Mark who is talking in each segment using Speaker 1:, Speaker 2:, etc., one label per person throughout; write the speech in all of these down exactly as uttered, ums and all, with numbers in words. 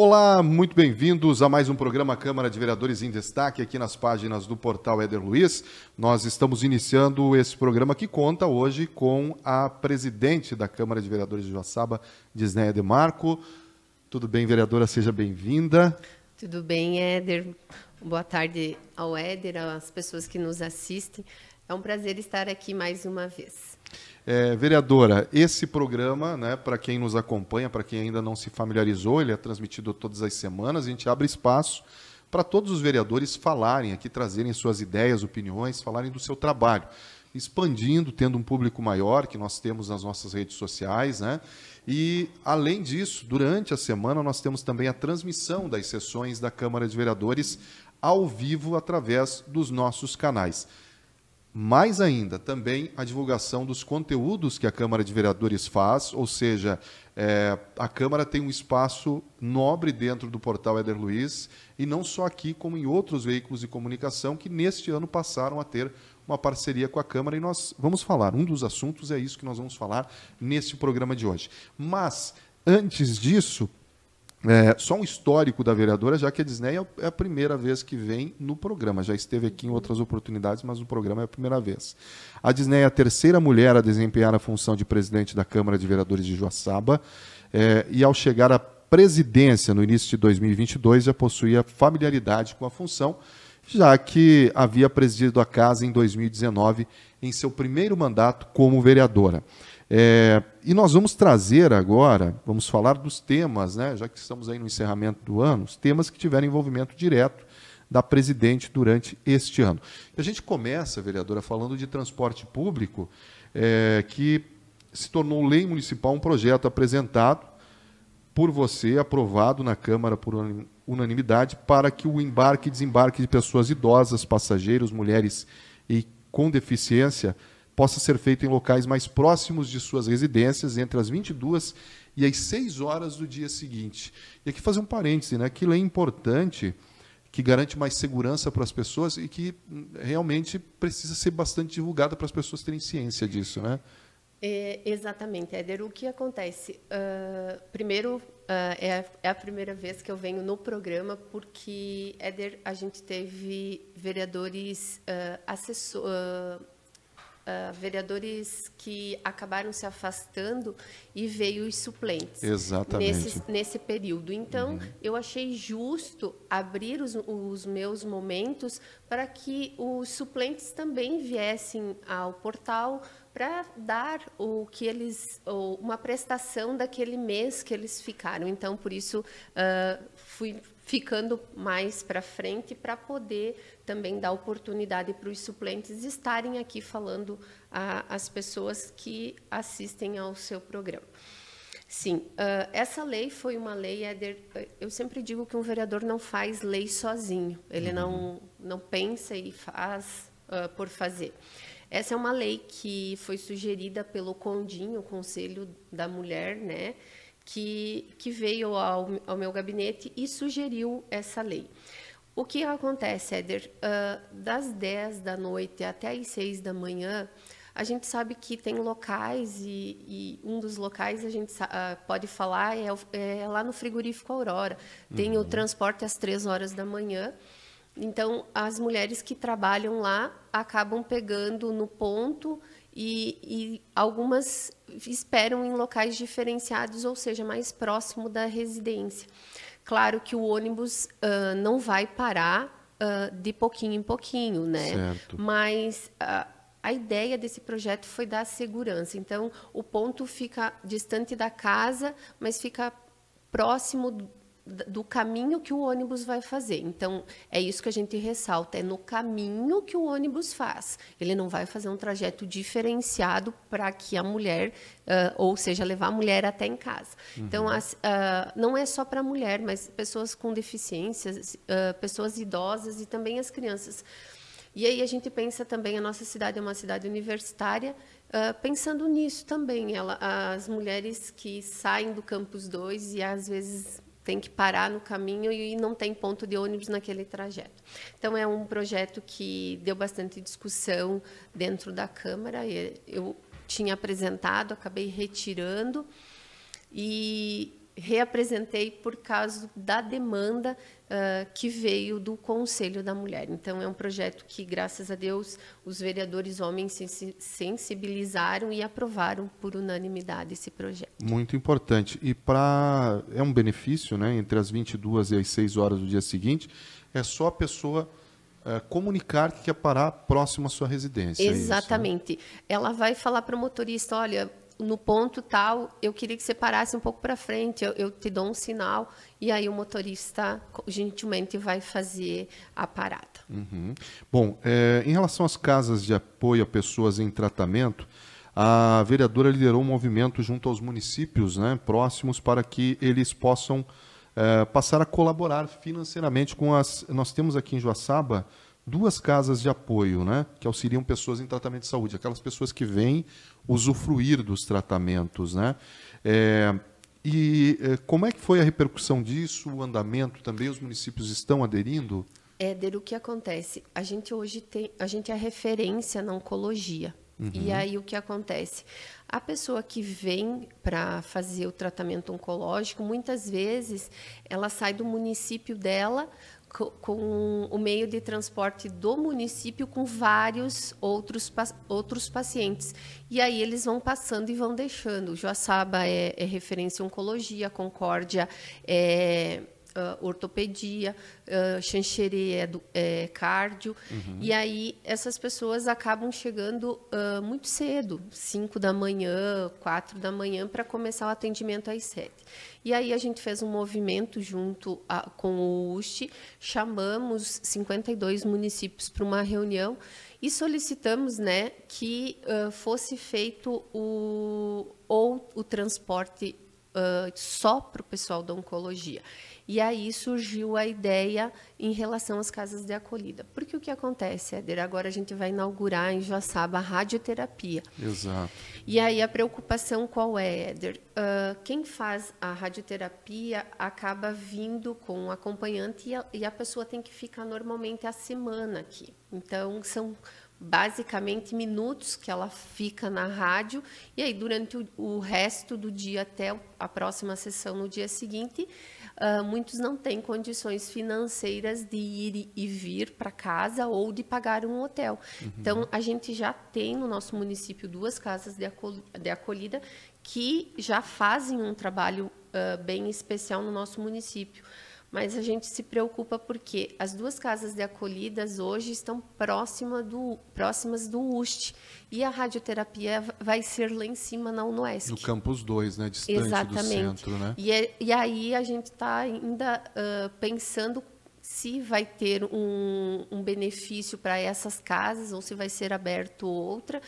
Speaker 1: Olá, muito bem-vindos a mais um programa Câmara de Vereadores em Destaque aqui nas páginas do portal Éder Luiz. Nós estamos iniciando esse programa que conta hoje com a presidente da Câmara de Vereadores de Joaçaba, Disneia Demarco. Tudo bem, vereadora? Seja bem-vinda.
Speaker 2: Tudo bem, Éder. Boa tarde ao Éder, às pessoas que nos assistem. É um prazer estar aqui mais uma vez.
Speaker 1: É, vereadora, esse programa, né, para quem nos acompanha, para quem ainda não se familiarizou, ele é transmitido todas as semanas. A gente abre espaço para todos os vereadores falarem aqui, trazerem suas ideias, opiniões, falarem do seu trabalho, expandindo, tendo um público maior que nós temos nas nossas redes sociais, né? E, além disso, durante a semana, nós temos também a transmissão das sessões da Câmara de Vereadores ao vivo através dos nossos canais. Mais ainda, também a divulgação dos conteúdos que a Câmara de Vereadores faz, ou seja, é, a Câmara tem um espaço nobre dentro do portal Éder Luiz, e não só aqui, como em outros veículos de comunicação que neste ano passaram a ter uma parceria com a Câmara, e nós vamos falar, um dos assuntos é isso que nós vamos falar neste programa de hoje. Mas, antes disso, É, só um histórico da vereadora, já que a Disneia é a primeira vez que vem no programa. Já esteve aqui em outras oportunidades, mas no programa é a primeira vez. A Disneia é a terceira mulher a desempenhar a função de presidente da Câmara de Vereadores de Joaçaba, é, e ao chegar à presidência no início de dois mil e vinte e dois já possuía familiaridade com a função, já que havia presidido a casa em dois mil e dezenove em seu primeiro mandato como vereadora. É, e nós vamos trazer agora, vamos falar dos temas, né, já que estamos aí no encerramento do ano, os temas que tiveram envolvimento direto da presidente durante este ano. E a gente começa, vereadora, falando de transporte público, é, que se tornou lei municipal, um projeto apresentado por você, aprovado na Câmara por unanimidade, para que o embarque e desembarque de pessoas idosas, passageiros, mulheres e com deficiência possa ser feito em locais mais próximos de suas residências, entre as vinte e duas e as seis horas do dia seguinte. E aqui fazer um parêntese, né? Que lei importante, que garante mais segurança para as pessoas e que realmente precisa ser bastante divulgada para as pessoas terem ciência disso, né?
Speaker 2: É, exatamente, Éder. O que acontece? Uh, primeiro, uh, é, a, é a primeira vez que eu venho no programa, porque, Éder, a gente teve vereadores uh, assessor, uh, Uh, vereadores que acabaram se afastando e veio os suplentes.
Speaker 1: Exatamente.
Speaker 2: Nesse, nesse período. Então, uhum. eu achei justo abrir os, os meus momentos para que os suplentes também viessem ao portal para dar o que eles, uma prestação daquele mês que eles ficaram. Então, por isso, uh, fui ficando mais para frente para poder também dar oportunidade para os suplentes estarem aqui falando às pessoas que assistem ao seu programa. Sim, uh, essa lei foi uma lei, Éder, eu sempre digo que um vereador não faz lei sozinho, ele uhum. não, não pensa e faz uh, por fazer. Essa é uma lei que foi sugerida pelo CONDIM, o Conselho da Mulher, né, que, que veio ao, ao meu gabinete e sugeriu essa lei. O que acontece, Éder? Uh, das dez da noite até as seis da manhã, a gente sabe que tem locais, e, e um dos locais a gente uh, pode falar é, é lá no frigorífico Aurora. Tem uhum. o transporte às três horas da manhã. Então, as mulheres que trabalham lá acabam pegando no ponto e, e algumas esperam em locais diferenciados, ou seja, mais próximo da residência. Claro que o ônibus uh, não vai parar uh, de pouquinho em pouquinho, né?
Speaker 1: Certo.
Speaker 2: Mas uh, a ideia desse projeto foi dar segurança. Então, o ponto fica distante da casa, mas fica próximo do caminho que o ônibus vai fazer. Então, é isso que a gente ressalta, é no caminho que o ônibus faz. Ele não vai fazer um trajeto diferenciado para que a mulher, uh, ou seja, levar a mulher até em casa. Uhum. Então, as, uh, não é só para a mulher, mas pessoas com deficiências, uh, pessoas idosas e também as crianças. E aí a gente pensa também, a nossa cidade é uma cidade universitária, uh, pensando nisso também. Ela, as mulheres que saem do Campus dois e às vezes tem que parar no caminho e não tem ponto de ônibus naquele trajeto. Então, é um projeto que deu bastante discussão dentro da Câmara. Eu tinha apresentado, acabei retirando, e reapresentei por causa da demanda uh, que veio do Conselho da Mulher. Então, é um projeto que, graças a Deus, os vereadores homens se sensibilizaram e aprovaram por unanimidade esse projeto.
Speaker 1: Muito importante. E para é um benefício, né, entre as vinte e duas e as seis horas do dia seguinte, é só a pessoa uh, comunicar que quer parar próximo à sua residência.
Speaker 2: Exatamente.
Speaker 1: É isso, né?
Speaker 2: Ela vai falar para o motorista, olha, no ponto tal, eu queria que você parasse um pouco para frente, eu, eu te dou um sinal, e aí o motorista gentilmente vai fazer a parada.
Speaker 1: Uhum. Bom, é, em relação às casas de apoio a pessoas em tratamento, a vereadora liderou um movimento junto aos municípios, né, próximos para que eles possam é, passar a colaborar financeiramente com as... Nós temos aqui em Joaçaba duas casas de apoio, né, que auxiliam pessoas em tratamento de saúde, aquelas pessoas que vêm usufruir dos tratamentos, né? É, e é, como é que foi a repercussão disso, o andamento também? Os municípios estão aderindo?
Speaker 2: Éder, o que acontece? A gente hoje tem, a gente é referência na oncologia. Uhum. E aí o que acontece? A pessoa que vem para fazer o tratamento oncológico, muitas vezes ela sai do município dela com o meio de transporte do município com vários outros, outros pacientes. E aí eles vão passando e vão deixando. Joaçaba é, é referência em oncologia, Concórdia é uh, ortopedia, uh, Xanxerê é, do, é cardio. Uhum. E aí essas pessoas acabam chegando uh, muito cedo, cinco da manhã, quatro da manhã, para começar o atendimento às sete. E aí a gente fez um movimento junto a, com o U S T, chamamos cinquenta e dois municípios para uma reunião e solicitamos, né, que uh, fosse feito o, ou o transporte uh, só para o pessoal da oncologia. E aí surgiu a ideia em relação às casas de acolhida. Porque o que acontece, Éder? Agora a gente vai inaugurar em Joaçaba a radioterapia.
Speaker 1: Exato.
Speaker 2: E aí a preocupação qual é, Éder? Uh, quem faz a radioterapia acaba vindo com um acompanhante e a, e a pessoa tem que ficar normalmente a semana aqui. Então, são basicamente minutos que ela fica na rádio e aí durante o, o resto do dia até a próxima sessão no dia seguinte, uh, muitos não têm condições financeiras de ir e vir para casa ou de pagar um hotel. Uhum. Então, a gente já tem no nosso município duas casas de, acol de acolhida que já fazem um trabalho uh, bem especial no nosso município. Mas a gente se preocupa porque as duas casas de acolhidas hoje estão próxima do, próximas do U S T. E a radioterapia vai ser lá em cima na UNOESC.
Speaker 1: No campus dois, né? Distante
Speaker 2: Exatamente.
Speaker 1: do centro, né?
Speaker 2: E, é, e aí a gente está ainda uh, pensando se vai ter um, um benefício para essas casas ou se vai ser aberto outra.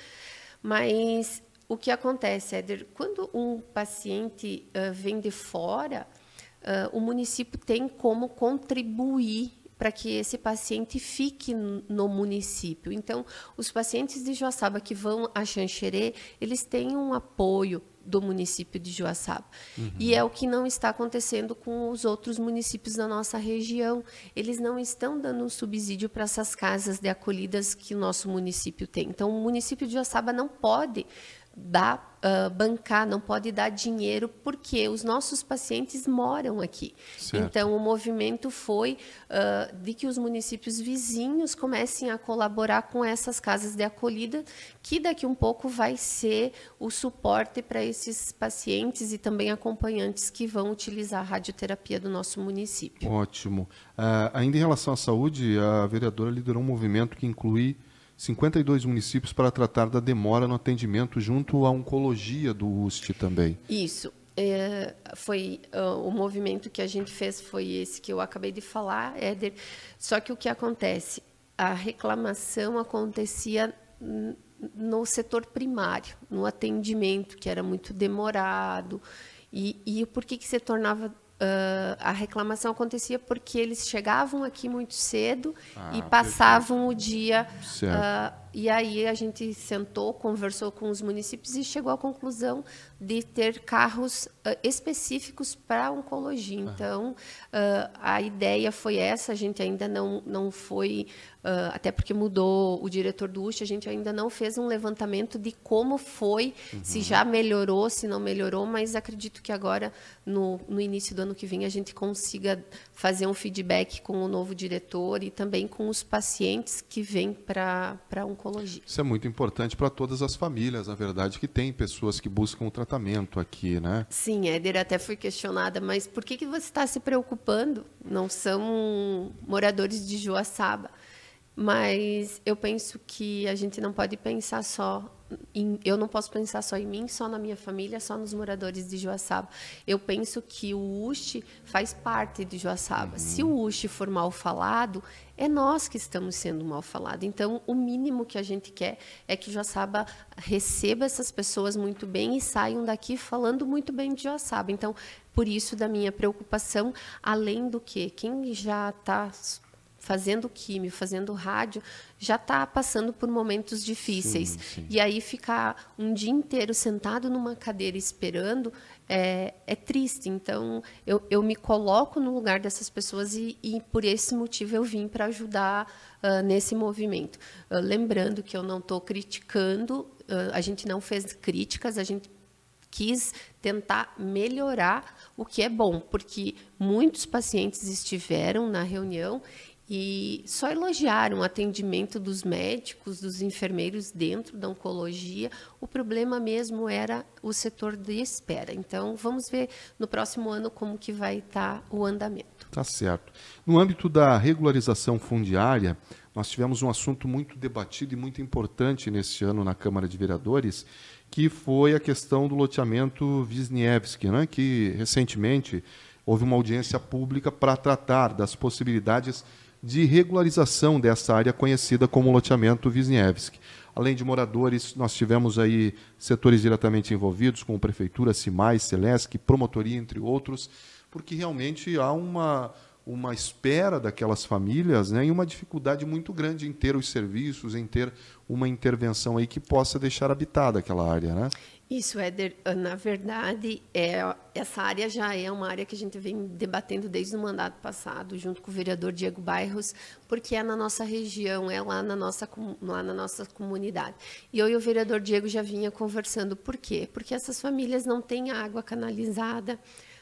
Speaker 2: Mas o que acontece, Éder, quando um paciente uh, vem de fora... Uh, o município tem como contribuir para que esse paciente fique no município. Então, os pacientes de Joaçaba que vão a Xanxerê, eles têm um apoio do município de Joaçaba. Uhum. E é o que não está acontecendo com os outros municípios da nossa região. Eles não estão dando um subsídio para essas casas de acolhidas que o nosso município tem. Então, o município de Joaçaba não pode dar, uh, bancar, não pode dar dinheiro, porque os nossos pacientes moram aqui. Certo. Então, o movimento foi uh, de que os municípios vizinhos comecem a colaborar com essas casas de acolhida, que daqui um pouco vai ser o suporte para esses pacientes e também acompanhantes que vão utilizar a radioterapia do nosso município.
Speaker 1: Ótimo. Uh, ainda em relação à saúde, a vereadora liderou um movimento que inclui cinquenta e dois municípios para tratar da demora no atendimento junto à oncologia do U S T também.
Speaker 2: Isso. É, foi uh, o movimento que a gente fez foi esse que eu acabei de falar, Éder. Só que o que acontece? A reclamação acontecia no setor primário, no atendimento, que era muito demorado. E, e por que, que se tornava... Uh, a reclamação acontecia porque eles chegavam aqui muito cedo ah, e passavam perfeito. o dia uh, e aí a gente sentou, conversou com os municípios e chegou à conclusão de ter carros uh, específicos para oncologia. Então, uh, a ideia foi essa, a gente ainda não, não foi, uh, até porque mudou o diretor do U S T, a gente ainda não fez um levantamento de como foi, uhum. se já melhorou, se não melhorou, mas acredito que agora, no, no início do ano que vem, a gente consiga fazer um feedback com o novo diretor e também com os pacientes que vêm para a oncologia.
Speaker 1: Isso é muito importante para todas as famílias, na verdade, que tem pessoas que buscam o tratamento aqui, né?
Speaker 2: Sim, Éder até foi questionada, mas por que, que você está se preocupando? Não são moradores de Joaçaba. Mas eu penso que a gente não pode pensar só em, eu não posso pensar só em mim, só na minha família, só nos moradores de Joaçaba. Eu penso que o U S T faz parte de Joaçaba. Uhum. Se o U S T for mal falado, é nós que estamos sendo mal falados. Então, o mínimo que a gente quer é que Joaçaba receba essas pessoas muito bem e saiam daqui falando muito bem de Joaçaba. Então, por isso da minha preocupação, além do que quem já está fazendo químio, fazendo rádio, já está passando por momentos difíceis. Sim, sim. E aí ficar um dia inteiro sentado numa cadeira esperando é, é triste. Então, eu, eu me coloco no lugar dessas pessoas e, e por esse motivo, eu vim para ajudar uh, nesse movimento. Uh, lembrando que eu não estou criticando, uh, a gente não fez críticas, a gente quis tentar melhorar o que é bom, porque muitos pacientes estiveram na reunião e só elogiaram o atendimento dos médicos, dos enfermeiros dentro da oncologia. O problema mesmo era o setor de espera. Então, vamos ver no próximo ano como que vai estar o andamento.
Speaker 1: Tá certo. No âmbito da regularização fundiária, nós tivemos um assunto muito debatido e muito importante nesse ano na Câmara de Vereadores, que foi a questão do loteamento Wisniewski, né? Que recentemente houve uma audiência pública para tratar das possibilidades de regularização dessa área conhecida como loteamento Wisniewski. Além de moradores, nós tivemos aí setores diretamente envolvidos, como Prefeitura, CIMAI, Celesc, Promotoria, entre outros, porque realmente há uma, uma espera daquelas famílias, né, e uma dificuldade muito grande em ter os serviços, em ter uma intervenção aí que possa deixar habitada aquela área, né?
Speaker 2: Isso, Éder, na verdade, é, essa área já é uma área que a gente vem debatendo desde o mandato passado, junto com o vereador Diego Bairros, porque é na nossa região, é lá na nossa, lá na nossa comunidade. E eu e o vereador Diego já vinha conversando. Por quê? Porque essas famílias não têm água canalizada,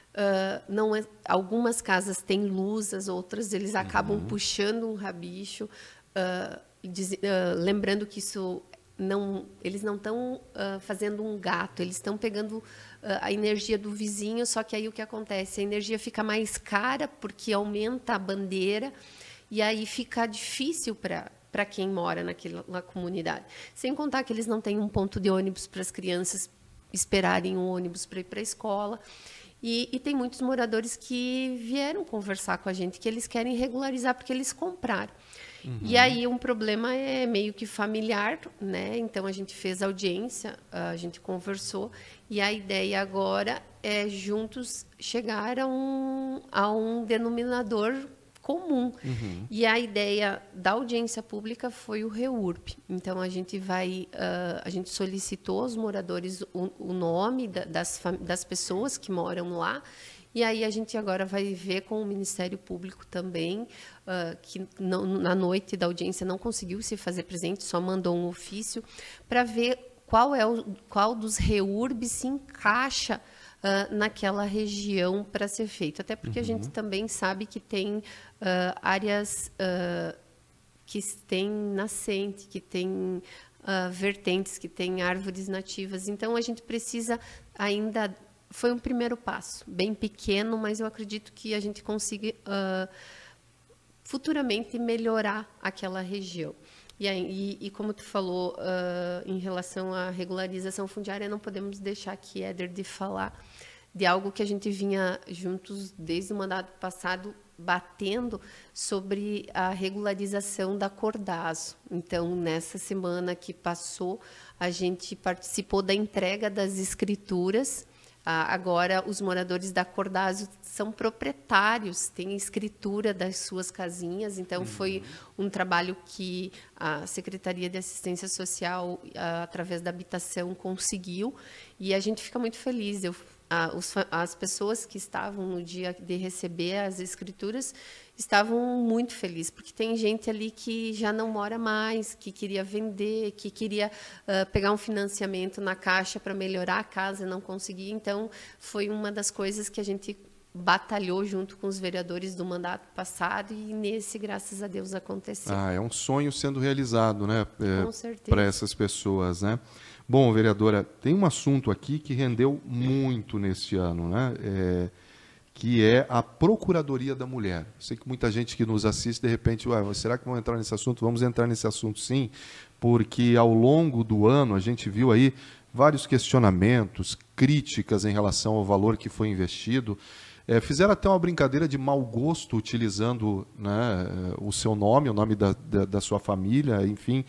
Speaker 2: uh, não é, algumas casas têm luz, as outras eles acabam uhum. puxando um rabicho, uh, diz, uh, lembrando que isso... Não, eles não estão uh, fazendo um gato, eles estão pegando uh, a energia do vizinho, só que aí o que acontece? A energia fica mais cara porque aumenta a bandeira e aí fica difícil para para quem mora naquela comunidade. Sem contar que eles não têm um ponto de ônibus para as crianças esperarem um ônibus para ir para a escola. E, e tem muitos moradores que vieram conversar com a gente, que eles querem regularizar porque eles compraram. Uhum. E aí um problema é meio que familiar, né? Então a gente fez audiência, a gente conversou e a ideia agora é juntos chegar a um, a um denominador comum. Uhum. E a ideia da audiência pública foi o REURB. Então a gente vai, uh, a gente solicitou aos moradores o, o nome da, das, das pessoas que moram lá. E aí a gente agora vai ver com o Ministério Público também, uh, que não, na noite da audiência não conseguiu se fazer presente, só mandou um ofício, para ver qual, é o, qual dos REURBs se encaixa uh, naquela região para ser feito. Até porque uhum. a gente também sabe que tem uh, áreas uh, que têm nascente, que têm uh, vertentes, que têm árvores nativas. Então, a gente precisa ainda... Foi um primeiro passo, bem pequeno, mas eu acredito que a gente consiga uh, futuramente melhorar aquela região. E, aí, e, e como tu falou, uh, em relação à regularização fundiária, não podemos deixar aqui, Éder, de falar de algo que a gente vinha juntos desde o mandato passado batendo sobre a regularização da Cordazo. Então, nessa semana que passou, a gente participou da entrega das escrituras. Ah, agora, os moradores da Cordazo são proprietários, têm escritura das suas casinhas, então uhum. foi um trabalho que a Secretaria de Assistência Social, através da habitação, conseguiu, e a gente fica muito feliz. Eu, a, os, as pessoas que estavam no dia de receber as escrituras estavam muito felizes, porque tem gente ali que já não mora mais, que queria vender, que queria uh, pegar um financiamento na Caixa para melhorar a casa e não conseguia. Então, foi uma das coisas que a gente batalhou junto com os vereadores do mandato passado, e nesse, graças a Deus, aconteceu.
Speaker 1: Ah, é um sonho sendo realizado, né? É,
Speaker 2: com certeza.
Speaker 1: Para essas pessoas, né? Bom, vereadora, tem um assunto aqui que rendeu muito neste ano, né? É, que é a Procuradoria da Mulher. Sei que muita gente que nos assiste, de repente, ué, será que vamos entrar nesse assunto? Vamos entrar nesse assunto, sim, porque ao longo do ano a gente viu aí vários questionamentos, críticas em relação ao valor que foi investido. É, fizeram até uma brincadeira de mau gosto utilizando, né, o seu nome, o nome da, da, da sua família, enfim,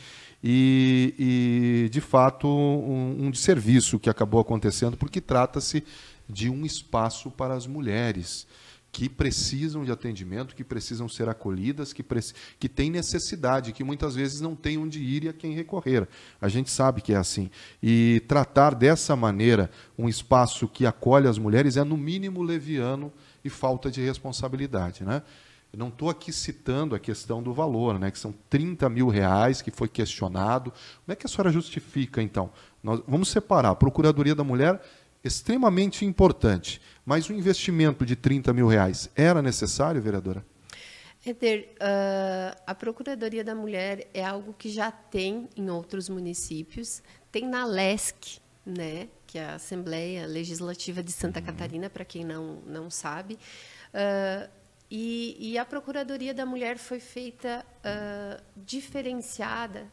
Speaker 1: e, e de fato um, um desserviço que acabou acontecendo, porque trata-se de um espaço para as mulheres que precisam de atendimento, que precisam ser acolhidas, que, que têm necessidade, que muitas vezes não têm onde ir e a quem recorrer. A gente sabe que é assim. E tratar dessa maneira um espaço que acolhe as mulheres é, no mínimo, leviano e falta de responsabilidade, né? Eu não estou aqui citando a questão do valor, né, que são trinta mil reais, que foi questionado. Como é que a senhora justifica, então? Nós vamos separar a Procuradoria da Mulher, extremamente importante, mas o investimento de trinta mil reais era necessário, vereadora?
Speaker 2: Éder, uh, a Procuradoria da Mulher é algo que já tem em outros municípios, tem na Lesc, né, que é a Assembleia Legislativa de Santa uhum. Catarina, para quem não, não sabe, uh, e, e a Procuradoria da Mulher foi feita uh, diferenciada,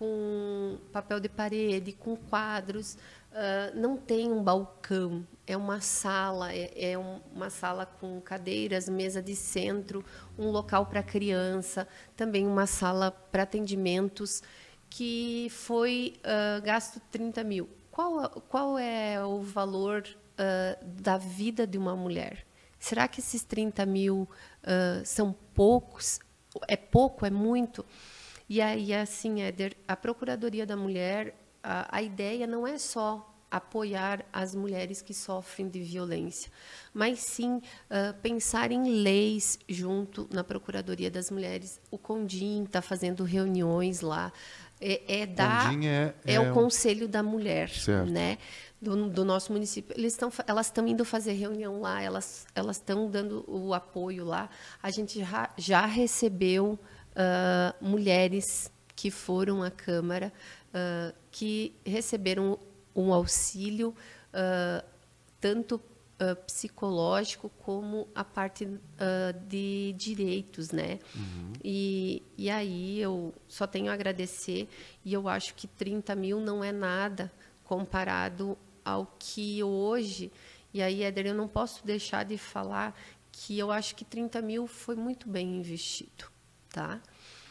Speaker 2: com papel de parede, com quadros. Uh, não tem um balcão, é uma sala, é, é um, uma sala com cadeiras, mesa de centro, um local para criança, também uma sala para atendimentos, que foi uh, gasto trinta mil. Qual, qual é o valor uh, da vida de uma mulher? Será que esses trinta mil uh, são poucos? É pouco? É muito? E aí, assim, Éder, a Procuradoria da Mulher, a, a ideia não é só apoiar as mulheres que sofrem de violência, mas sim uh, pensar em leis junto na Procuradoria das Mulheres. O Condim está fazendo reuniões lá, é, é, da, é, é, é o Conselho da Mulher, né, do, do nosso município. Eles tão, elas estão indo fazer reunião lá, elas elas estão dando o apoio lá. A gente já, já recebeu uh, mulheres que foram à Câmara, uh, que receberam um auxílio, uh, tanto uh, psicológico como a parte uh, de direitos, né? Uhum. E, e aí eu só tenho a agradecer, e eu acho que trinta mil não é nada comparado ao que hoje... E aí, Éder, eu não posso deixar de falar que eu acho que trinta mil foi muito bem investido, tá?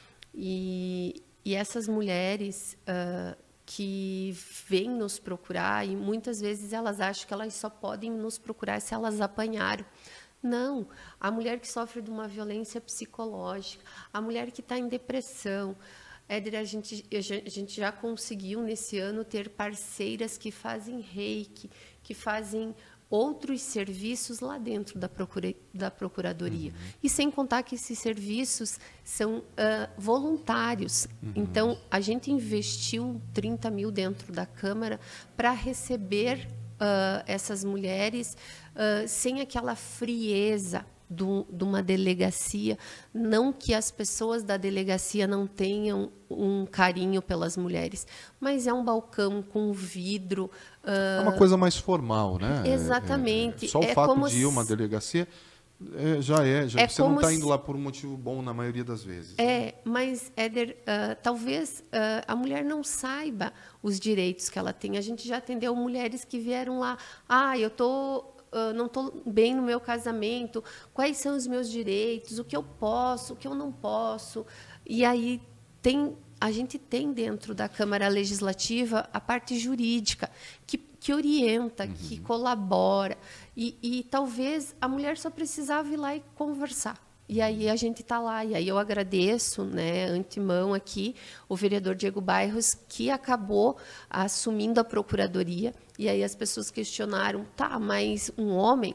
Speaker 2: E, e essas mulheres... Uh, que vêm nos procurar, e muitas vezes elas acham que elas só podem nos procurar se elas apanharam. Não, a mulher que sofre de uma violência psicológica, a mulher que está em depressão. Éder, a gente, a gente já conseguiu, nesse ano, ter parceiras que fazem reiki, que fazem outros serviços lá dentro da, procura, da Procuradoria. Uhum. E sem contar que esses serviços são uh, voluntários. Uhum. Então, a gente investiu trinta mil dentro da Câmara para receber uh, essas mulheres uh, sem aquela frieza do, de uma delegacia. Não que as pessoas da delegacia não tenham um carinho pelas mulheres, mas é um balcão com vidro. Uh...
Speaker 1: É uma coisa mais formal, né?
Speaker 2: Exatamente.
Speaker 1: É, é, só o
Speaker 2: é
Speaker 1: fato de ir a uma delegacia é, já é. Já,
Speaker 2: é
Speaker 1: você não está indo
Speaker 2: se...
Speaker 1: lá por um motivo bom na maioria das vezes.
Speaker 2: É,
Speaker 1: né?
Speaker 2: mas, Éder, uh, talvez uh, a mulher não saiba os direitos que ela tem. A gente já atendeu mulheres que vieram lá. Ah, eu estou... Uh, não estou bem no meu casamento, quais são os meus direitos, o que eu posso, o que eu não posso. E aí tem, a gente tem dentro da Câmara Legislativa a parte jurídica, que, que orienta, uhum. que colabora. E, e talvez a mulher só precisava ir lá e conversar. E aí a gente está lá. E aí eu agradeço, né, antemão aqui, o vereador Diego Bairros, que acabou assumindo a procuradoria. E aí as pessoas questionaram, tá, mas um homem?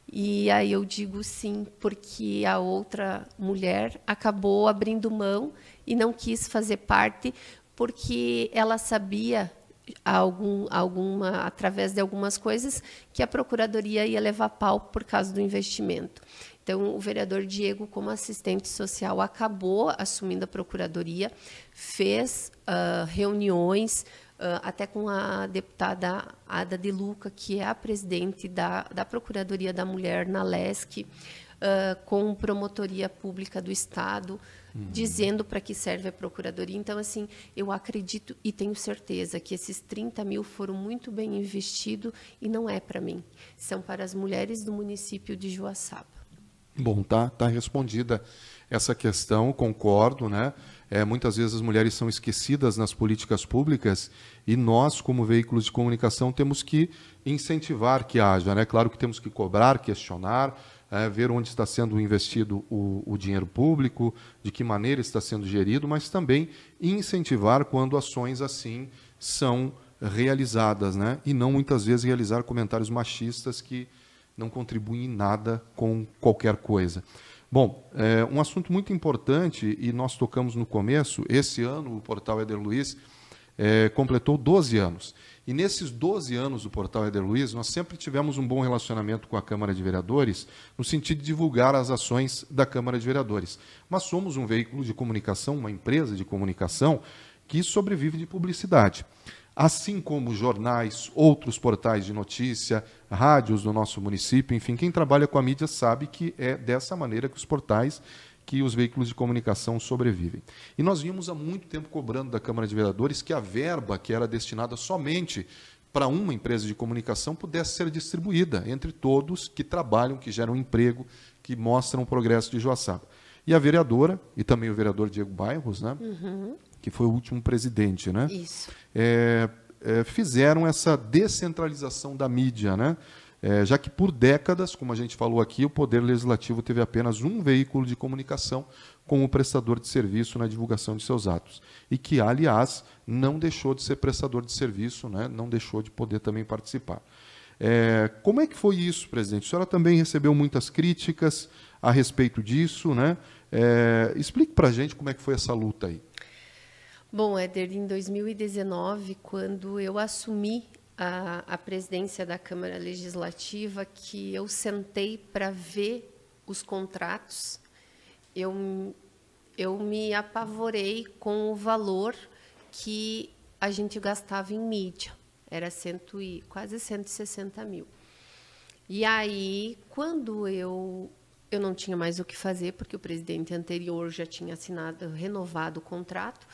Speaker 2: E aí eu digo sim, porque a outra mulher acabou abrindo mão e não quis fazer parte, porque ela sabia, algum, alguma, através de algumas coisas, que a procuradoria ia levar pau por causa do investimento. Então, o vereador Diego, como assistente social, acabou assumindo a procuradoria, fez uh, reuniões, Uh, até com a deputada Ada de Luca, que é a presidente da, da Procuradoria da Mulher na Lesc, uh, com Promotoria Pública do Estado, uhum. dizendo para que serve a Procuradoria. Então, assim, eu acredito e tenho certeza que esses trinta mil foram muito bem investidos e não é para mim, são para as mulheres do município de Joaçaba.
Speaker 1: Bom, tá, tá respondida essa questão, concordo, né? É, muitas vezes as mulheres são esquecidas nas políticas públicas e nós, como veículos de comunicação, temos que incentivar que haja, né? Claro que temos que cobrar, questionar, é, ver onde está sendo investido o, o dinheiro público, de que maneira está sendo gerido, mas também incentivar quando ações assim são realizadas, né? E não muitas vezes realizar comentários machistas que não contribuem em nada com qualquer coisa. Bom, é um assunto muito importante, e nós tocamos no começo, esse ano o Portal Éder Luiz é, completou doze anos. E nesses doze anos do Portal Éder Luiz, nós sempre tivemos um bom relacionamento com a Câmara de Vereadores, no sentido de divulgar as ações da Câmara de Vereadores. Mas somos um veículo de comunicação, uma empresa de comunicação, que sobrevive de publicidade. Assim como jornais, outros portais de notícia, rádios do nosso município, enfim, quem trabalha com a mídia sabe que é dessa maneira que os portais, que os veículos de comunicação sobrevivem. E nós vimos há muito tempo cobrando da Câmara de Vereadores que a verba que era destinada somente para uma empresa de comunicação pudesse ser distribuída entre todos que trabalham, que geram emprego, que mostram o progresso de Joaçaba. E a vereadora, e também o vereador Diego Bairros, né? Uhum. Que foi o último presidente, né?
Speaker 2: Isso.
Speaker 1: É, é, fizeram essa descentralização da mídia, né? É, já que por décadas, como a gente falou aqui, o Poder Legislativo teve apenas um veículo de comunicação como prestador de serviço na divulgação de seus atos. E que, aliás, não deixou de ser prestador de serviço, né? Não deixou de poder também participar. É, como é que foi isso, presidente? A senhora também recebeu muitas críticas a respeito disso, né? É, explique para a gente como é que foi essa luta aí.
Speaker 2: Bom, Éder, em dois mil e dezenove, quando eu assumi a, a presidência da Câmara Legislativa, que eu sentei para ver os contratos, eu, eu me apavorei com o valor que a gente gastava em mídia. Era cento e, quase cento e sessenta mil. E aí, quando eu, eu não tinha mais o que fazer, porque o presidente anterior já tinha assinado, renovado o contrato,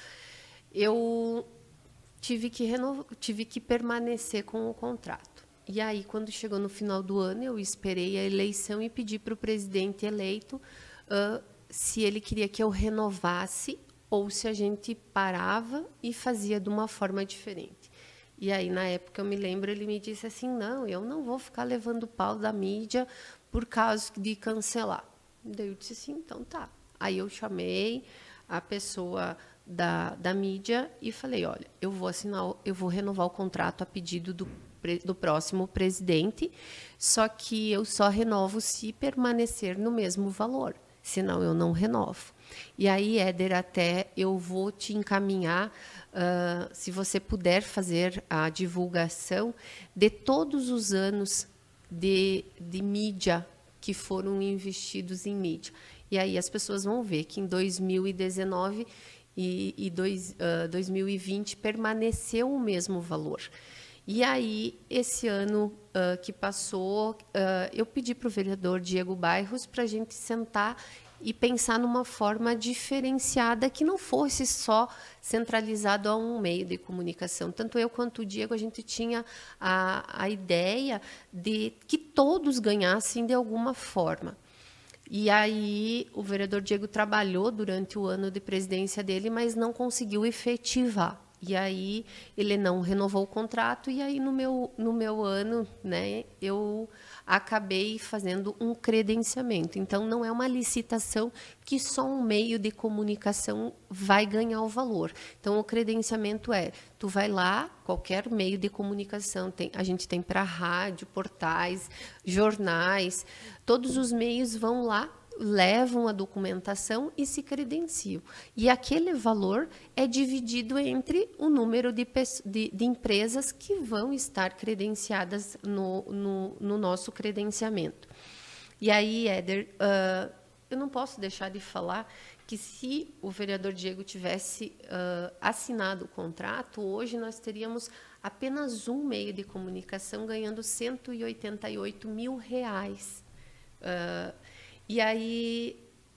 Speaker 2: eu tive que, renovar, tive que permanecer com o contrato. E aí, quando chegou no final do ano, eu esperei a eleição e pedi para o presidente eleito uh, se ele queria que eu renovasse ou se a gente parava e fazia de uma forma diferente. E aí, na época, eu me lembro, ele me disse assim, não, eu não vou ficar levando pau da mídia por causa de cancelar. Daí eu disse assim, então tá. Aí eu chamei a pessoa da, da mídia e falei, olha, eu vou assinar, eu vou renovar o contrato a pedido do, do próximo presidente, só que eu só renovo se permanecer no mesmo valor, senão eu não renovo. E aí, Éder, até eu vou te encaminhar, uh, se você puder fazer a divulgação de todos os anos de, de mídia que foram investidos em mídia. E aí as pessoas vão ver que em dois mil e dezenove e, e dois, uh, dois mil e vinte permaneceu o mesmo valor. E aí, esse ano uh, que passou, uh, eu pedi para o vereador Diego Bairros para a gente sentar e pensar numa forma diferenciada que não fosse só centralizado a um meio de comunicação. Tanto eu quanto o Diego, a gente tinha a, a ideia de que todos ganhassem de alguma forma. E aí o vereador Diego trabalhou durante o ano de presidência dele, mas não conseguiu efetivar. E aí ele não renovou o contrato e aí no meu, no meu ano, né, eu acabei fazendo um credenciamento. Então não é uma licitação que só um meio de comunicação vai ganhar o valor. Então o credenciamento é, tu vai lá, qualquer meio de comunicação, tem, a gente tem para rádio, portais, jornais, todos os meios vão lá, levam a documentação e se credenciam. E aquele valor é dividido entre o número de, de, de empresas que vão estar credenciadas no, no, no nosso credenciamento. E aí, Éder, uh, eu não posso deixar de falar que se o vereador Diego tivesse uh, assinado o contrato, hoje nós teríamos apenas um meio de comunicação ganhando cento e oitenta e oito mil reais. Uh, E aí,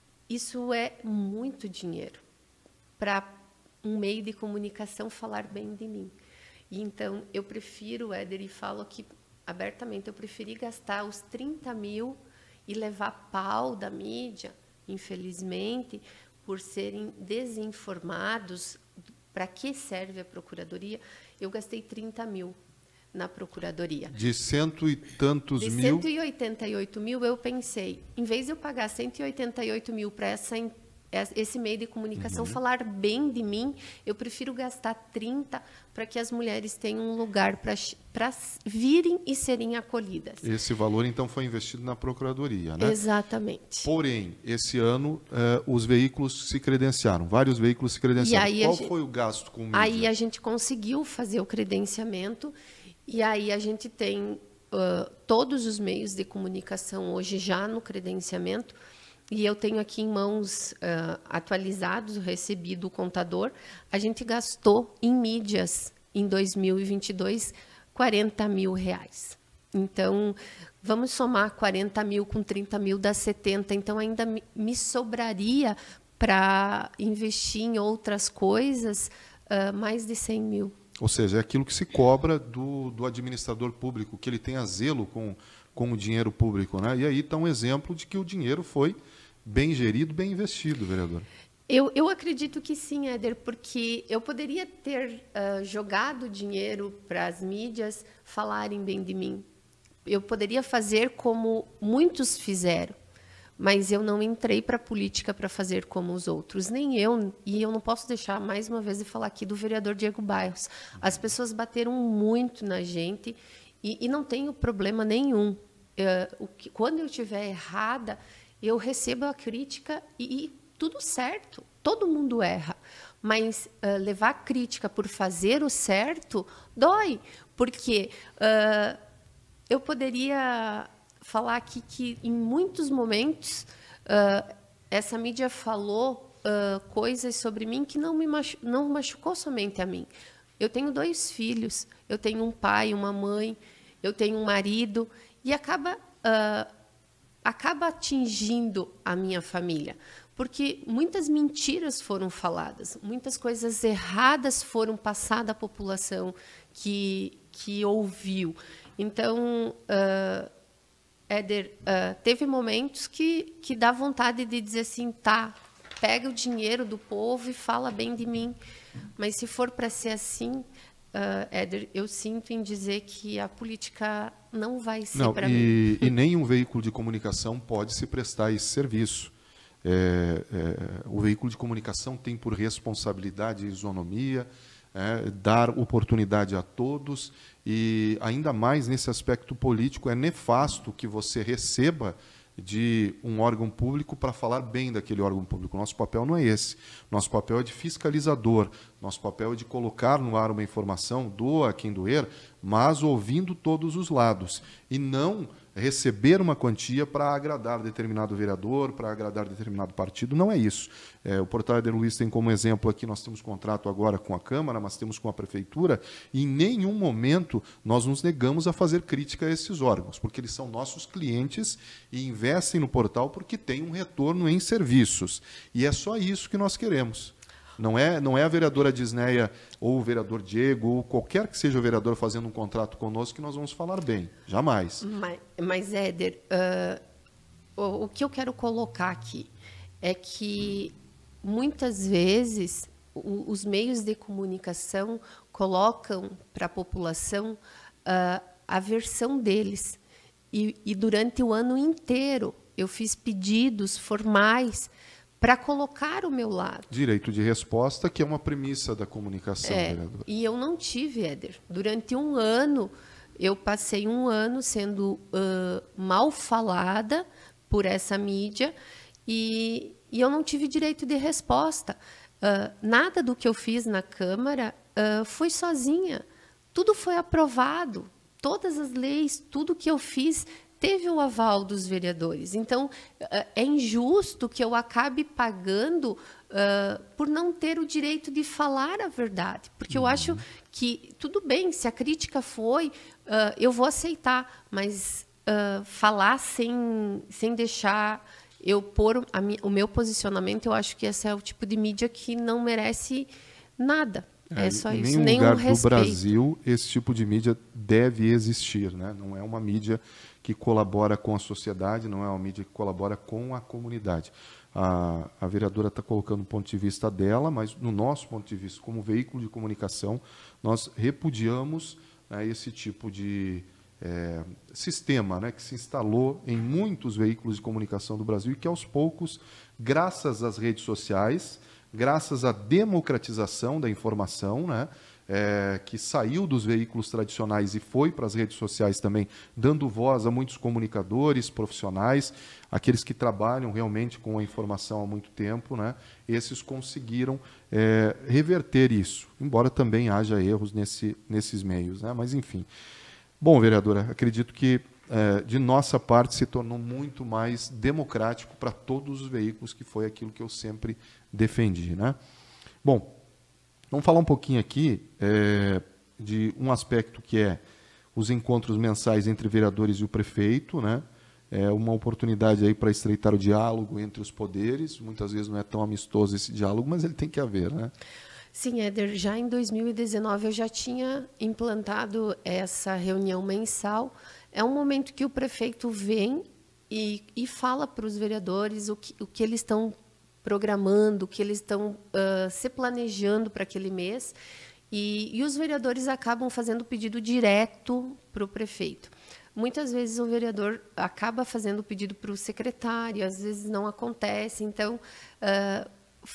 Speaker 2: isso é muito dinheiro para um meio de comunicação falar bem de mim. E então, eu prefiro, Éder, e falo aqui abertamente, eu preferi gastar os trinta mil e levar pau da mídia, infelizmente, por serem desinformados. Para que serve a Procuradoria? Eu gastei trinta mil na Procuradoria.
Speaker 1: De cento e tantos
Speaker 2: de
Speaker 1: mil...
Speaker 2: De cento e oitenta e oito mil, eu pensei, em vez de eu pagar cento e oitenta e oito mil para essa, esse meio de comunicação uhum. falar bem de mim, eu prefiro gastar trinta para que as mulheres tenham um lugar para virem e serem acolhidas.
Speaker 1: Esse valor, então, foi investido na Procuradoria, né?
Speaker 2: Exatamente.
Speaker 1: Porém, esse ano, eh, os veículos se credenciaram, vários veículos se credenciaram. Qual
Speaker 2: gente,
Speaker 1: foi o gasto com mídia?
Speaker 2: Aí a gente conseguiu fazer o credenciamento. E aí a gente tem uh, todos os meios de comunicação hoje já no credenciamento. E eu tenho aqui em mãos uh, atualizados, recebi do contador. A gente gastou em mídias, em dois mil e vinte e dois, quarenta mil reais. Então, vamos somar quarenta mil com trinta mil, dá setenta. Então, ainda me, me sobraria para investir em outras coisas uh, mais de cem mil.
Speaker 1: Ou seja, é aquilo que se cobra do, do administrador público, que ele tenha zelo com, com o dinheiro público, né? E aí está um exemplo de que o dinheiro foi bem gerido, bem investido, vereador.
Speaker 2: Eu, eu acredito que sim, Éder, porque eu poderia ter uh, jogado dinheiro para as mídias falarem bem de mim. Eu poderia fazer como muitos fizeram. Mas eu não entrei para a política para fazer como os outros, nem eu. E eu não posso deixar, mais uma vez, de falar aqui do vereador Diego Bairros. As pessoas bateram muito na gente e, e não tenho problema nenhum. Uh, o que, quando eu estiver errada, eu recebo a crítica e, e tudo certo. Todo mundo erra. Mas uh, levar a crítica por fazer o certo dói. Porque uh, eu poderia... falar aqui que, em muitos momentos, uh, essa mídia falou uh, coisas sobre mim que não me machu não machucou somente a mim. Eu tenho dois filhos, eu tenho um pai, uma mãe, eu tenho um marido, e acaba, uh, acaba atingindo a minha família, porque muitas mentiras foram faladas, muitas coisas erradas foram passadas à população que, que ouviu. Então... Uh, Éder, uh, teve momentos que, que dá vontade de dizer assim, tá, pega o dinheiro do povo e fala bem de mim. Mas se for para ser assim, uh, Éder, eu sinto em dizer que a política não vai ser para mim.
Speaker 1: E nenhum veículo de comunicação pode se prestar a esse serviço. É, é, o veículo de comunicação tem por responsabilidade a isonomia, é, dar oportunidade a todos, e ainda mais nesse aspecto político, é nefasto que você receba de um órgão público para falar bem daquele órgão público. Nosso papel não é esse. Nosso papel é de fiscalizador. Nosso papel é de colocar no ar uma informação, doa quem doer, mas ouvindo todos os lados. E não receber uma quantia para agradar determinado vereador, para agradar determinado partido. Não é isso. É, o portal Éder Luiz tem como exemplo aqui, nós temos contrato agora com a Câmara, mas temos com a Prefeitura, e em nenhum momento nós nos negamos a fazer crítica a esses órgãos, porque eles são nossos clientes e investem no portal porque tem um retorno em serviços. E é só isso que nós queremos. Não é, não é a vereadora Disneia ou o vereador Diego ou qualquer que seja o vereador fazendo um contrato conosco que nós vamos falar bem. Jamais.
Speaker 2: Mas, mas Éder, uh, o, o que eu quero colocar aqui é que muitas vezes o, os meios de comunicação colocam para a população uh, a versão deles. E, e durante o ano inteiro eu fiz pedidos formais para colocar o meu lado.
Speaker 1: Direito de resposta, que é uma premissa da comunicação,
Speaker 2: é,
Speaker 1: vereadora.
Speaker 2: E eu não tive, Éder. Durante um ano, eu passei um ano sendo uh, mal falada por essa mídia e, e eu não tive direito de resposta. Uh, nada do que eu fiz na Câmara uh, foi sozinha. Tudo foi aprovado. Todas as leis, tudo que eu fiz teve o aval dos vereadores. Então, é injusto que eu acabe pagando uh, por não ter o direito de falar a verdade. Porque eu acho que, tudo bem, se a crítica foi, uh, eu vou aceitar, mas uh, falar sem, sem deixar eu pôr a mi, o meu posicionamento, eu acho que esse é o tipo de mídia que não merece nada. É, é só
Speaker 1: em
Speaker 2: isso,
Speaker 1: nenhum
Speaker 2: nenhum
Speaker 1: lugar
Speaker 2: respeito.
Speaker 1: do Brasil esse tipo de mídia deve existir, né? Não é uma mídia que colabora com a sociedade, não é uma mídia que colabora com a comunidade. A, a vereadora está colocando o ponto de vista dela, mas no nosso ponto de vista, como veículo de comunicação, nós repudiamos, né, esse tipo de é, sistema, né, que se instalou em muitos veículos de comunicação do Brasil e que, aos poucos, graças às redes sociais, graças à democratização da informação, né, é, que saiu dos veículos tradicionais e foi para as redes sociais também, dando voz a muitos comunicadores profissionais, aqueles que trabalham realmente com a informação há muito tempo, né, esses conseguiram é, reverter isso, embora também haja erros nesse, nesses meios, né, mas enfim. Bom, vereadora, acredito que é, de nossa parte se tornou muito mais democrático para todos os veículos, que foi aquilo que eu sempre defendi, né? Bom, vamos falar um pouquinho aqui é, de um aspecto que é os encontros mensais entre vereadores e o prefeito, né? É uma oportunidade aí para estreitar o diálogo entre os poderes. Muitas vezes não é tão amistoso esse diálogo, mas ele tem que haver, né?
Speaker 2: Sim, Éder, já em dois mil e dezenove eu já tinha implantado essa reunião mensal. É um momento que o prefeito vem e, e fala para os vereadores o que, o que eles estão programando, o que eles estão uh, se planejando para aquele mês, e, e os vereadores acabam fazendo pedido direto para o prefeito. Muitas vezes o vereador acaba fazendo o pedido para o secretário, às vezes não acontece, então... Uh,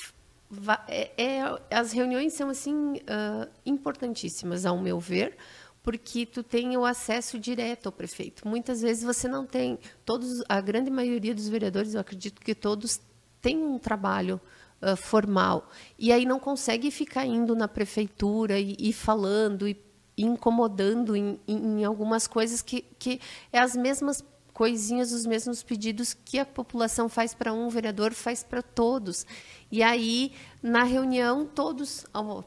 Speaker 2: É, é, as reuniões são assim uh, importantíssimas, ao meu ver, porque tu tem o acesso direto ao prefeito. Muitas vezes você não tem, todos, a grande maioria dos vereadores, eu acredito que todos têm um trabalho uh, formal, e aí não consegue ficar indo na prefeitura e, e falando e, e incomodando em, em, em algumas coisas que, que é as mesmas coisinhas, os mesmos pedidos que a população faz para um, o vereador faz para todos. E aí, na reunião, todos,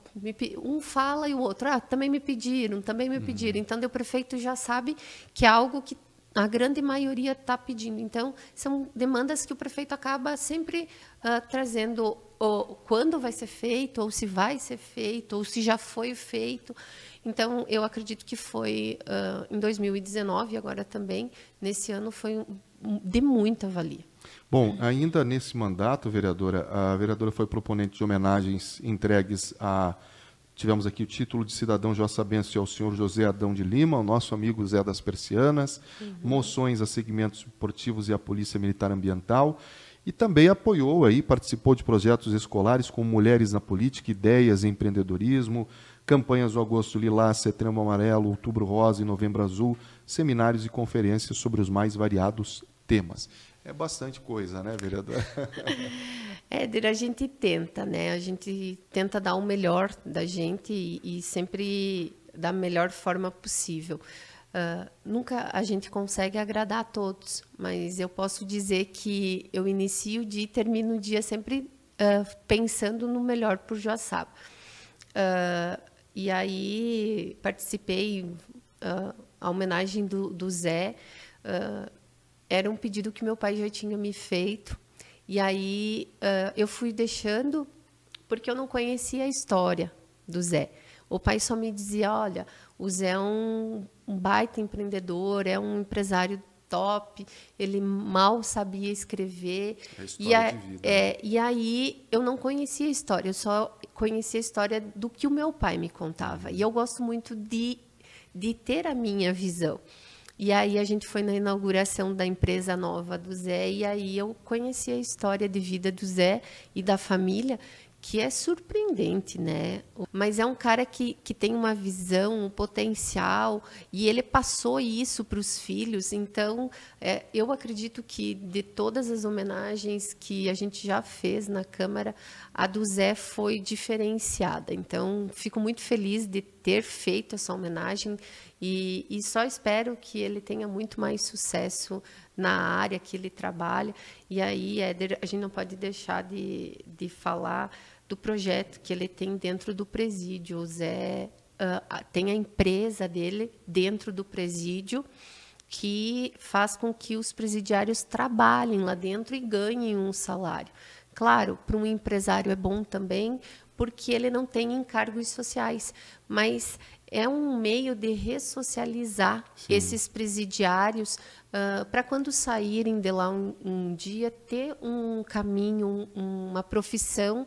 Speaker 2: um fala e o outro, ah, também me pediram, também me pediram. Então, o prefeito já sabe que é algo que a grande maioria está pedindo. Então, são demandas que o prefeito acaba sempre uh, trazendo, ou, quando vai ser feito, ou se vai ser feito, ou se já foi feito. Então, eu acredito que foi uh, em dois mil e dezenove, agora também, nesse ano, foi um, de muita valia.
Speaker 1: Bom, ainda nesse mandato, vereadora, a vereadora foi proponente de homenagens entregues a... Tivemos aqui o título de cidadão joaçabense ao senhor José Adão de Lima, o nosso amigo Zé das Persianas, uhum. moções a segmentos esportivos e a Polícia Militar Ambiental, e também apoiou, aí, participou de projetos escolares como Mulheres na Política, Ideias em Empreendedorismo, campanhas do Agosto Lilás, Setembro Amarelo, Outubro Rosa e Novembro Azul, seminários e conferências sobre os mais variados temas. É bastante coisa, né, vereadora?
Speaker 2: Éder, a gente tenta, né? A gente tenta dar o melhor da gente e, e sempre da melhor forma possível. Uh, nunca a gente consegue agradar a todos, mas eu posso dizer que eu inicio o dia e termino o dia sempre uh, pensando no melhor por Joaçaba. Uh, e aí participei, uh, a homenagem do, do Zé, uh, era um pedido que meu pai já tinha me feito, e aí uh, eu fui deixando, porque eu não conhecia a história do Zé. O pai só me dizia, olha, o Zé é um, um baita empreendedor, é um empresário top, ele mal sabia escrever.
Speaker 1: É a história
Speaker 2: e, a,
Speaker 1: de vida.
Speaker 2: é, e aí eu não conhecia a história, eu só conheci a história do que o meu pai me contava. E eu gosto muito de, de ter a minha visão. E aí a gente foi na inauguração da empresa nova do Zé, e aí eu conheci a história de vida do Zé e da família, que é surpreendente, né? Mas é um cara que, que tem uma visão, um potencial, e ele passou isso para os filhos. Então, é, eu acredito que de todas as homenagens que a gente já fez na Câmara, a do Zé foi diferenciada. Então, fico muito feliz de ter feito essa homenagem e, e só espero que ele tenha muito mais sucesso na área que ele trabalha. E aí, Éder, a gente não pode deixar de, de falar do projeto que ele tem dentro do presídio. O Zé uh, tem a empresa dele dentro do presídio, que faz com que os presidiários trabalhem lá dentro e ganhem um salário. Claro, para um empresário é bom também, porque ele não tem encargos sociais, mas é um meio de ressocializar Sim. esses presidiários uh, para quando saírem de lá um, um dia, ter um caminho, um, uma profissão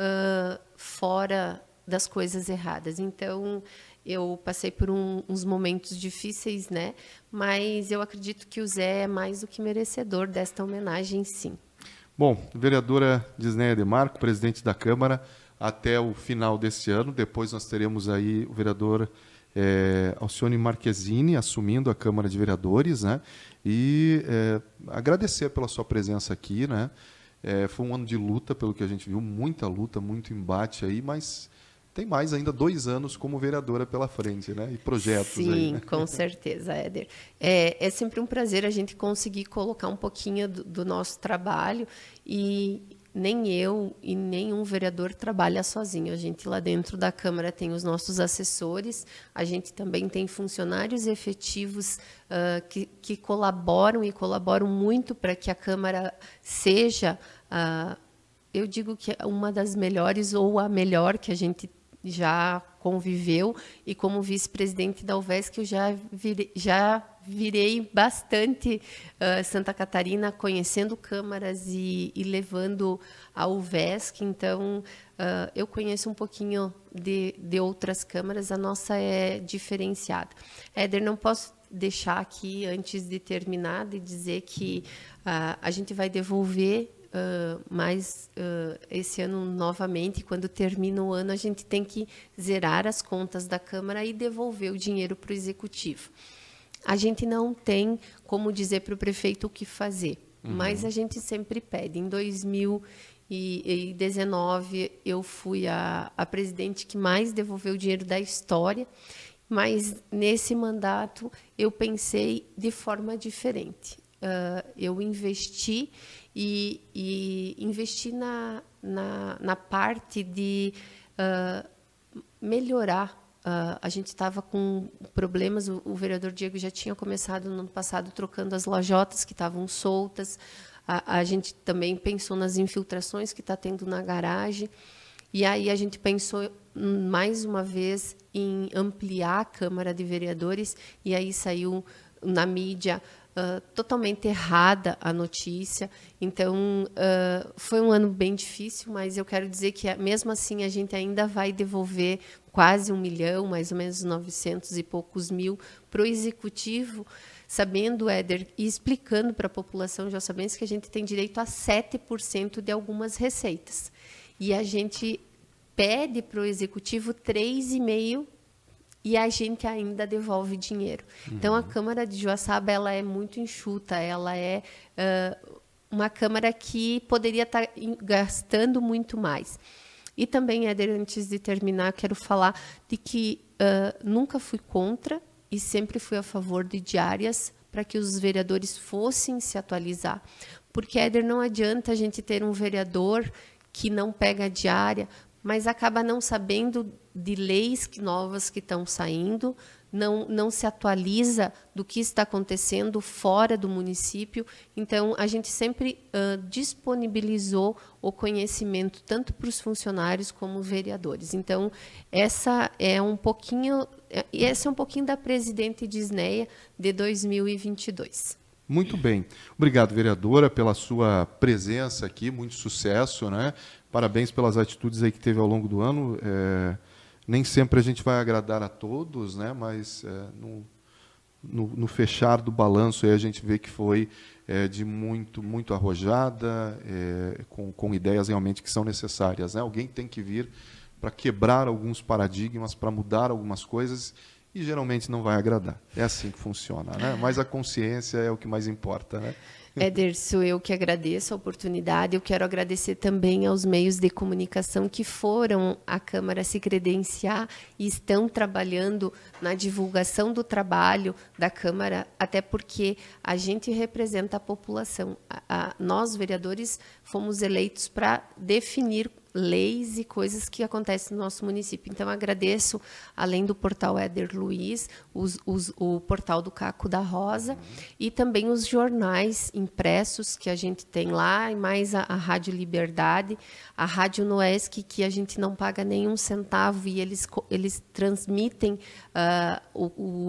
Speaker 2: uh, fora das coisas erradas. Então, eu passei por um, uns momentos difíceis, né? Mas eu acredito que o Zé é mais do que merecedor desta homenagem, sim.
Speaker 1: Bom, vereadora Disneia Demarco, presidente da Câmara, até o final desse ano. Depois nós teremos aí o vereador é, Alcione Marquezini assumindo a Câmara de Vereadores, né? E é, agradecer pela sua presença aqui, né? É, foi um ano de luta, pelo que a gente viu, muita luta, muito embate aí, mas tem mais ainda dois anos como vereadora pela frente, né? E projetos
Speaker 2: Sim,
Speaker 1: aí, né?
Speaker 2: Com certeza, Éder. É, é sempre um prazer a gente conseguir colocar um pouquinho do, do nosso trabalho, e nem eu e nenhum vereador trabalha sozinho. A gente lá dentro da Câmara tem os nossos assessores, a gente também tem funcionários efetivos uh, que, que colaboram e colaboram muito para que a Câmara seja, uh, eu digo que é uma das melhores ou a melhor que a gente já conviveu, e como vice-presidente da U V E S C eu já virei, já virei bastante uh, Santa Catarina, conhecendo câmaras e, e levando a U V E S C, então uh, eu conheço um pouquinho de, de outras câmaras, a nossa é diferenciada. Éder, não posso deixar aqui, antes de terminar, de dizer que uh, a gente vai devolver Uh, mas uh, esse ano novamente, quando termina o ano, a gente tem que zerar as contas da Câmara e devolver o dinheiro para o Executivo. A gente não tem como dizer para o prefeito o que fazer, uhum. mas a gente sempre pede. Em dois mil e dezenove, eu fui a, a presidente que mais devolveu o dinheiro da história, mas nesse mandato eu pensei de forma diferente. Uh, eu investi e, e investi na, na, na parte de uh, melhorar. Uh, a gente estava com problemas, o, o vereador Diego já tinha começado no ano passado trocando as lojotas que estavam soltas, a, a gente também pensou nas infiltrações que está tendo na garagem, e aí a gente pensou mais uma vez em ampliar a Câmara de Vereadores, e aí saiu na mídia Uh, totalmente errada a notícia. Então, uh, foi um ano bem difícil, mas eu quero dizer que, mesmo assim, a gente ainda vai devolver quase um milhão, mais ou menos novecentos e poucos mil, para o Executivo, sabendo, Éder, e explicando para a população jossabense que a gente tem direito a sete por cento de algumas receitas. E a gente pede para o Executivo três vírgula cinco por cento e a gente ainda devolve dinheiro. Uhum. Então, a Câmara de Joaçaba, ela é muito enxuta, ela é uh, uma Câmara que poderia estar gastando muito mais. E também, Éder, antes de terminar, quero falar de que uh, nunca fui contra e sempre fui a favor de diárias para que os vereadores fossem se atualizar. Porque, Éder, não adianta a gente ter um vereador que não pega a diária, mas acaba não sabendo de leis novas que estão saindo, não, não se atualiza do que está acontecendo fora do município. Então, a gente sempre uh, disponibilizou o conhecimento tanto para os funcionários como vereadores. Então, essa é um pouquinho, esse é um pouquinho da presidente Disneia de dois mil e vinte e dois.
Speaker 1: Muito bem. Obrigado, vereadora, pela sua presença aqui, muito sucesso, né? Parabéns pelas atitudes aí que teve ao longo do ano. É, nem sempre a gente vai agradar a todos, né? Mas é, no, no, no fechar do balanço aí a gente vê que foi é, de muito, muito arrojada, é, com, com ideias realmente que são necessárias, né? Alguém tem que vir para quebrar alguns paradigmas, para mudar algumas coisas, e geralmente não vai agradar. É assim que funciona, né? Mas a consciência é o que mais importa, né?
Speaker 2: Ederson, eu que agradeço a oportunidade. Eu quero agradecer também aos meios de comunicação que foram à Câmara se credenciar e estão trabalhando na divulgação do trabalho da Câmara, até porque a gente representa a população. A, a, nós, vereadores, fomos eleitos para definir leis e coisas que acontecem no nosso município. Então, agradeço, além do portal Éder Luiz, os, os, o portal do Caco da Rosa e também os jornais impressos que a gente tem lá, e mais a, a Rádio Liberdade, a Rádio Noesc, que a gente não paga nenhum centavo e eles, eles transmitem, uh, o,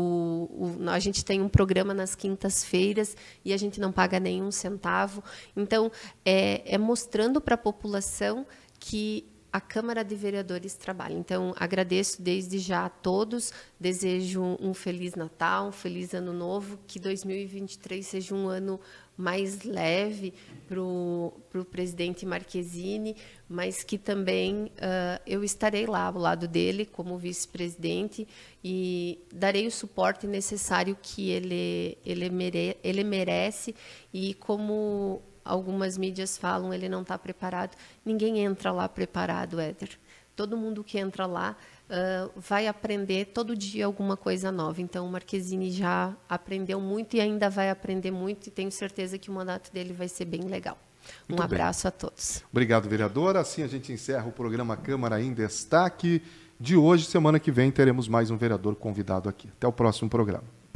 Speaker 2: o, o, a gente tem um programa nas quintas-feiras e a gente não paga nenhum centavo. Então, é, é mostrando para a população que a Câmara de Vereadores trabalha. Então, agradeço desde já a todos, desejo um Feliz Natal, um Feliz Ano Novo, que dois mil e vinte e três seja um ano mais leve para o presidente Marquezine, mas que também uh, eu estarei lá ao lado dele como vice-presidente e darei o suporte necessário que ele, ele, mere, ele merece, e como algumas mídias falam, ele não está preparado. Ninguém entra lá preparado, Éder. Todo mundo que entra lá uh, vai aprender todo dia alguma coisa nova. Então, o Marquezine já aprendeu muito e ainda vai aprender muito, e tenho certeza que o mandato dele vai ser bem legal. Um muito abraço bem. A todos.
Speaker 1: Obrigado, vereadora. Assim a gente encerra o programa Câmara em Destaque de hoje. Semana que vem teremos mais um vereador convidado aqui. Até o próximo programa.